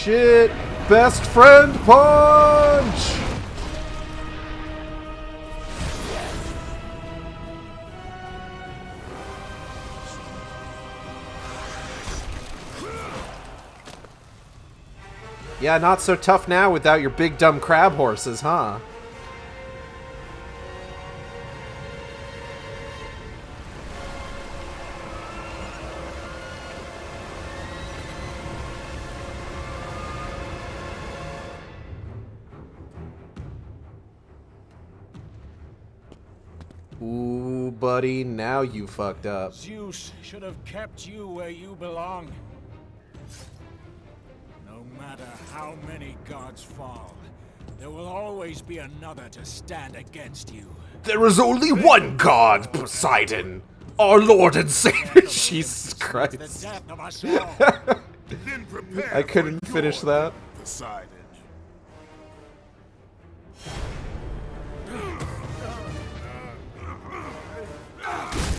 shit! Best friend punch! Yeah, not so tough now without your big dumb crab horses, huh? Ooh, buddy, now you fucked up. Zeus should have kept you where you belong. No matter how many gods fall, there will always be another to stand against you. There is only one god, Poseidon! Our Lord and Savior! Jesus Christ. The death of us all. I couldn't finish that. Poseidon.